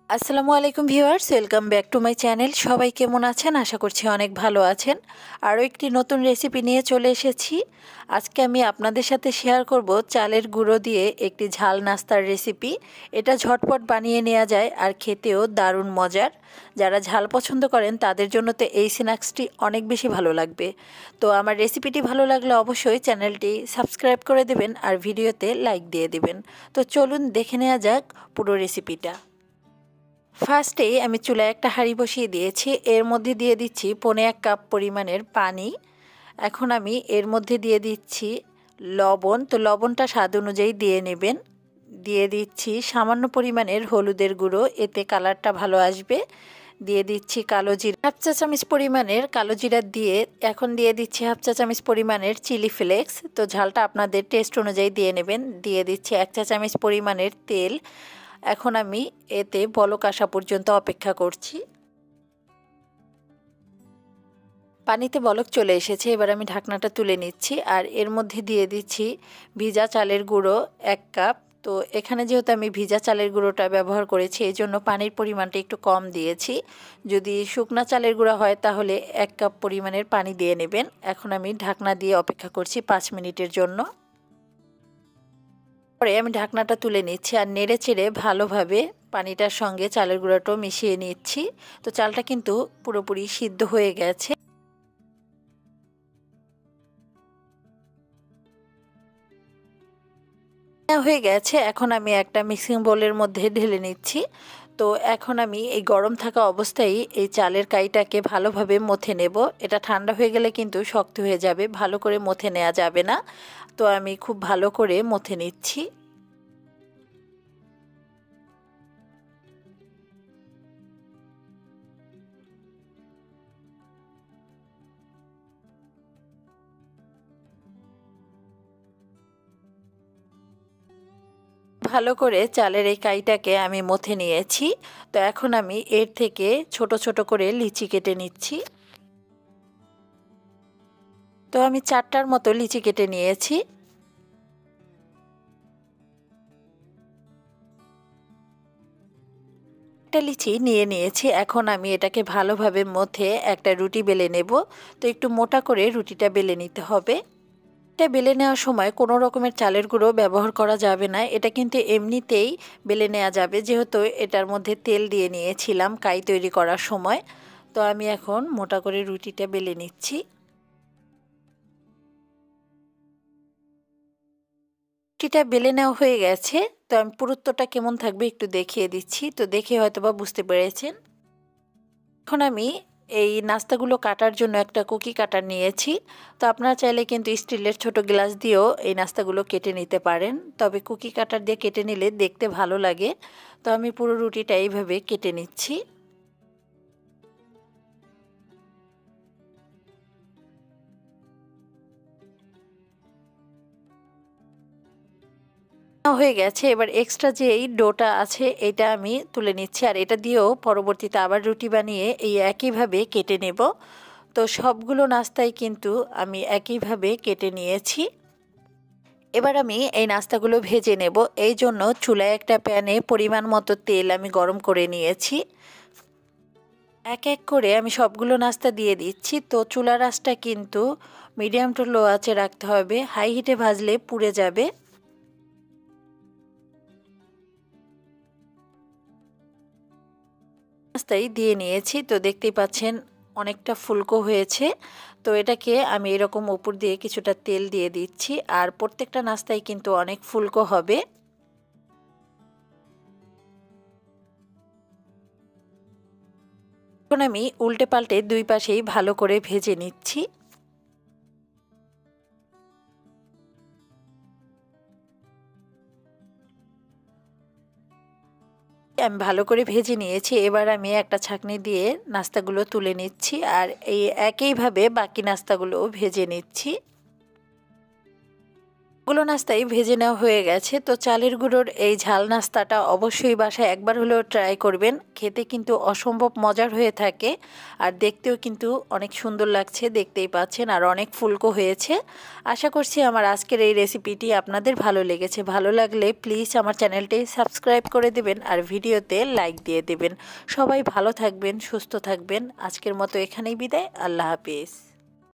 আসসালামু আলাইকুম viewers, welcome back to my channel. সবাই কেমন আছেন? আশা করছি অনেক ভালো আছেন। আরও একটি নতুন রেসিপি নিয়ে চলে এসেছি। আজকে আমি আপনাদের সাথে শেয়ার করব চালের গুঁড়ো দিয়ে একটি ঝাল নাস্তার রেসিপি। এটা ঝটপট বানিয়ে নেওয়া যায় আর খেতেও দারুণ মজার। যারা ঝাল পছন্দ করেন তাদের জন্য তো এই স্ন্যাক্সটি অনেক বেশি ভালো লাগবে। তো আমার রেসিপিটি ভালো লাগলে অবশ্যই চ্যানেলটি সাবস্ক্রাইব করে দেবেন আর ভিডিওতে লাইক দিয়ে দেবেন। তো চলুন দেখে নেওয়া যাক পুরো রেসিপিটা। ফার্স্টেই আমি চুলায় একটা হাঁড়ি বসিয়ে দিয়েছি। এর মধ্যে দিয়ে দিচ্ছি 1.25 কাপ পরিমাণের পানি। এখন আমি এর মধ্যে দিয়ে দিচ্ছি লবণ। তো লবণটা স্বাদ অনুযায়ী দিয়ে নেবেন। দিয়ে দিচ্ছি সামান্য পরিমাণের হলুদের গুঁড়ো, এতে কালারটা ভালো আসবে। দিয়ে দিচ্ছি কালো জিরা, 1/2 চা চামচ পরিমাণের কালো জিরা দিয়ে এখন দিয়ে দিচ্ছি 1/2 চা চামচ পরিমাণের চিলি ফ্লেক্স। তো ঝালটা আপনাদের টেস্ট অনুযায়ী দিয়ে নেবেন। দিয়ে দিচ্ছি 1 চা চামচ পরিমাণের তেল। এখন আমি এতে বলক আসা পর্যন্ত অপেক্ষা করছি। পানিতে বলক চলে এসেছে, এবার আমি ঢাকনাটা তুলে নিচ্ছি আর এর মধ্যে দিয়ে দিচ্ছি ভিজা চালের গুঁড়ো 1 কাপ। তো এখানে যেহেতু আমি ভিজা চালের গুঁড়োটা ব্যবহার করেছি এই জন্য পানির পরিমাণটা একটু কম দিয়েছি। যদি শুকনা চালের গুঁড়ো হয় তাহলে 1 কাপ পরিমাণের পানি দিয়ে নেবেন। এখন আমি ঢাকনা দিয়ে অপেক্ষা করছি 5 মিনিটের জন্য। পরে আমি ঢাকনাটা তুলে নিচ্ছি আর নেড়ে চেড়ে ভালোভাবে পানিটার সঙ্গে চালের গুঁড়োটাও মিশিয়ে নিচ্ছি। তো চালটা কিন্তু পুরোপুরি সিদ্ধ হয়ে গেছে। হয়ে গেছে, এখন আমি একটা মিক্সিং বোলের মধ্যে ঢেলে নিচ্ছি। তো এখন আমি এই গরম থাকা অবস্থায় এই চালের কাইটাকে ভালোভাবে মথে নেব। এটা ঠান্ডা হয়ে গেলে কিন্তু শক্ত হয়ে যাবে, ভালো করে মথে নেওয়া যাবে না। তো আমি খুব ভালো করে মথে নিচ্ছি। ভালো করে চালের এই কাইটাকে আমি মথে নিয়েছি। তো এখন আমি এর থেকে ছোট ছোট করে লিচি কেটে নিচ্ছি। তো আমি 4টার মতো লিচি কেটে নিয়েছি। একটা লিচি নিয়ে নিয়েছি। এখন আমি এটাকে ভালোভাবে মথে একটা রুটি বেলে নেব। তো একটু মোটা করে রুটিটা বেলে নিতে হবে। এটা বেলে নেওয়ার সময় কোনো রকমের চালের গুঁড়ো ব্যবহার করা যাবে না। এটা কিন্তু এমনিতেই বেলে নেওয়া যাবে, যেহেতু এটার মধ্যে তেল দিয়ে নিয়েছিলাম কাই তৈরি করার সময়। তো আমি এখন মোটা করে রুটিটা বেলে নিচ্ছি। রুটিটা বেলে নেওয়া হয়ে গেছে। তো আমি পুরুত্বটা কেমন থাকবে একটু দেখিয়ে দিচ্ছি। তো দেখে হয়তোবা বুঝতে পেরেছেন। এখন আমি এই নাস্তাগুলো কাটার জন্য একটা কুকি কাটার নিয়েছি। তো আপনারা চাইলে কিন্তু স্টিলের ছোট গ্লাস দিয়েও এই নাস্তাগুলো কেটে নিতে পারেন, তবে কুকি কাটার দিয়ে কেটে নিলে দেখতে ভালো লাগে। তো আমি পুরো রুটিটা এইভাবে কেটে নিচ্ছি। হয়ে গেছে। এবার এক্সট্রা যে এই ডোটা আছে এটা আমি তুলে নিচ্ছি আর এটা দিয়েও পরবর্তীতে আবার রুটি বানিয়ে এই একইভাবে কেটে নেব। তো সবগুলো নাস্তাই কিন্তু আমি একইভাবে কেটে নিয়েছি। এবার আমি এই নাস্তাগুলো ভেজে নেব। এই জন্য চুলায় একটা প্যানে পরিমাণ মতো তেল আমি গরম করে নিয়েছি। এক এক করে আমি সবগুলো নাস্তা দিয়ে দিচ্ছি। তো চুলার আঁচটা কিন্তু মিডিয়াম টু লো আঁচে রাখতে হবে, হাই হিটে ভাজলে পুড়ে যাবে। নাস্তাই দিয়ে নিয়েছি। তো দেখতেই পাচ্ছেন অনেকটা ফুলকো হয়েছে। তো এটাকে আমি এরকম উপর দিয়ে কিছুটা তেল দিয়ে দিচ্ছি আর প্রত্যেকটা নাস্তাই কিন্তু অনেক ফুলকো হবে। এখন আমি উল্টে পাল্টে দুই পাশেই ভালো করে ভেজে নিচ্ছি। আমি ভালো করে ভেজে নিয়েছি। এবার আমি একটা ছাঁকনি দিয়ে নাস্তাগুলো তুলে নিচ্ছি আর এই একইভাবে বাকি নাস্তাগুলোও ভেজে নিচ্ছি। গুলো নাস্তাই ভেজে নেওয়া হয়ে গেছে। তো চালের গুঁড়োর এই ঝাল নাস্তাটা অবশ্যই বাসায় একবার হলেও ট্রাই করবেন। খেতে কিন্তু অসম্ভব মজার হয়ে থাকে আর দেখতেও কিন্তু অনেক সুন্দর লাগছে, দেখতেই পাচ্ছেন, আর অনেক ফুলকো হয়েছে। আশা করছি আমার আজকের এই রেসিপিটি আপনাদের ভালো লেগেছে। ভালো লাগলে প্লিজ আমার চ্যানেলটি সাবস্ক্রাইব করে দেবেন আর ভিডিওতে লাইক দিয়ে দেবেন। সবাই ভালো থাকবেন, সুস্থ থাকবেন। আজকের মতো এখানেই বিদায়। আল্লাহ হাফিজ।